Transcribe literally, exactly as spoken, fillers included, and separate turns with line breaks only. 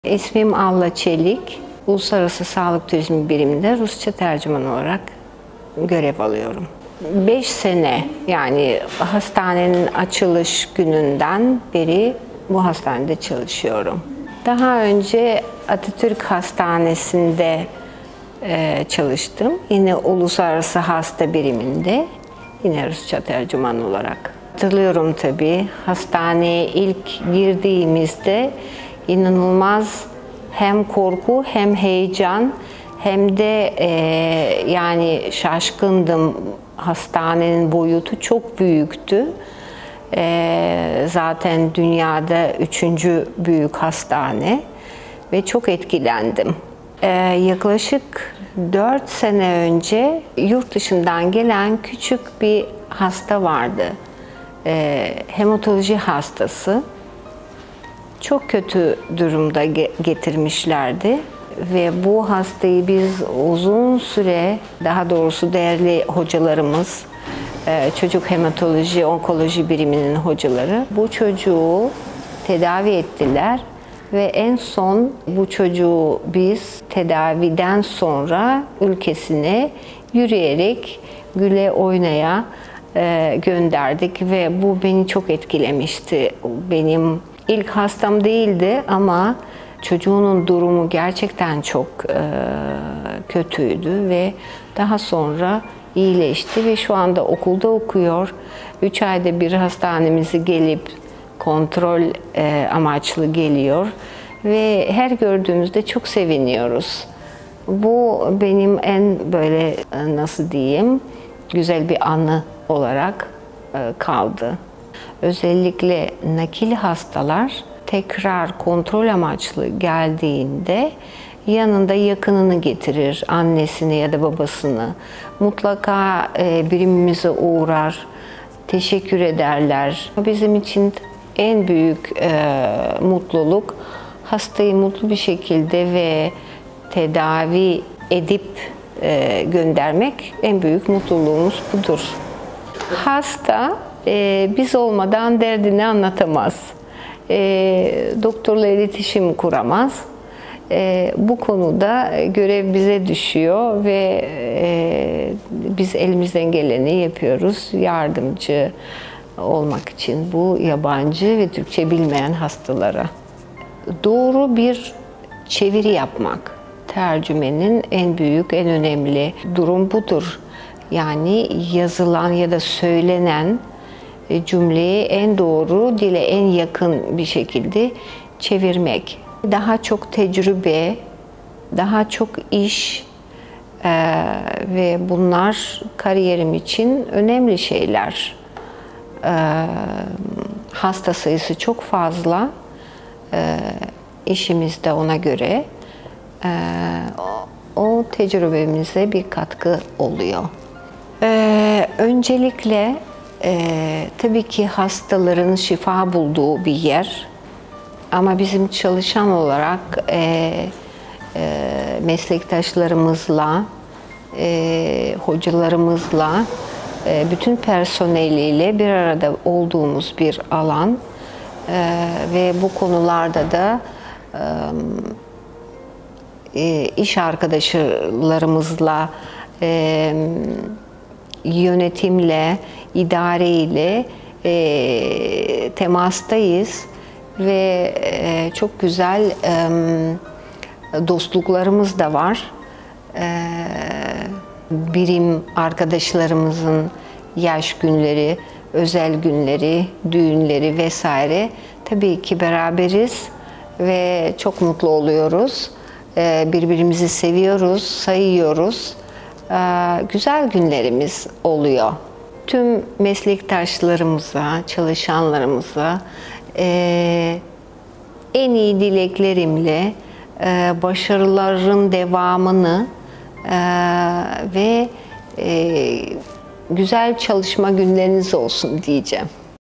İsmim Alla Çelik. Uluslararası Sağlık Turizmi Biriminde Rusça tercüman olarak görev alıyorum. beş sene, yani hastanenin açılış gününden beri bu hastanede çalışıyorum. Daha önce Atatürk Hastanesi'nde e, çalıştım. Yine Uluslararası Hasta Biriminde, yine Rusça tercüman olarak. Hatırlıyorum tabii, hastaneye ilk girdiğimizde inanılmaz hem korku hem heyecan hem de e, yani şaşkındım. Hastanenin boyutu çok büyüktü. E, zaten dünyada üçüncü büyük hastane ve çok etkilendim. E, yaklaşık dört sene önce yurt dışından gelen küçük bir hasta vardı. E, hematoloji hastası. Çok kötü durumda getirmişlerdi ve bu hastayı biz uzun süre, daha doğrusu değerli hocalarımız, çocuk hematoloji, onkoloji biriminin hocaları bu çocuğu tedavi ettiler ve en son bu çocuğu biz tedaviden sonra ülkesine yürüyerek, güle oynaya gönderdik ve bu beni çok etkilemişti. Benim İlk hastam değildi ama çocuğunun durumu gerçekten çok e, kötüydü ve daha sonra iyileşti ve şu anda okulda okuyor. Üç ayda bir hastanemize gelip kontrol e, amaçlı geliyor ve her gördüğümüzde çok seviniyoruz. Bu benim en böyle e, nasıl diyeyim, güzel bir anı olarak e, kaldı. Özellikle nakil hastalar tekrar kontrol amaçlı geldiğinde yanında yakınını getirir, annesini ya da babasını. Mutlaka e, birimimize uğrar, teşekkür ederler. Bizim için en büyük e, mutluluk hastayı mutlu bir şekilde ve tedavi edip e, göndermek. En büyük mutluluğumuz budur. Hasta Ee, biz olmadan derdini anlatamaz. Ee, doktorla iletişim kuramaz. Ee, bu konuda görev bize düşüyor ve e, biz elimizden geleni yapıyoruz. Yardımcı olmak için bu yabancı ve Türkçe bilmeyen hastalara. Doğru bir çeviri yapmak. Tercümenin en büyük, en önemli durum budur. Yani yazılan ya da söylenen cümleyi en doğru, dile en yakın bir şekilde çevirmek. Daha çok tecrübe, daha çok iş e, ve bunlar kariyerim için önemli şeyler. E, hasta sayısı çok fazla, e, işimiz de ona göre e, o, o tecrübemize bir katkı oluyor. E, öncelikle Ee, tabii ki hastaların şifa bulduğu bir yer ama bizim çalışan olarak e, e, meslektaşlarımızla, e, hocalarımızla, e, bütün personeliyle bir arada olduğumuz bir alan e, ve bu konularda da e, iş arkadaşlarımızla, e, yönetimle, idareyle e, temastayız ve e, çok güzel e, dostluklarımız da var. E, birim arkadaşlarımızın yaş günleri, özel günleri, düğünleri vesaire tabii ki beraberiz ve çok mutlu oluyoruz. E, birbirimizi seviyoruz, sayıyoruz. Güzel günlerimiz oluyor. Tüm meslektaşlarımıza, çalışanlarımıza e, en iyi dileklerimle e, başarıların devamını e, ve e, güzel çalışma günleriniz olsun diyeceğim.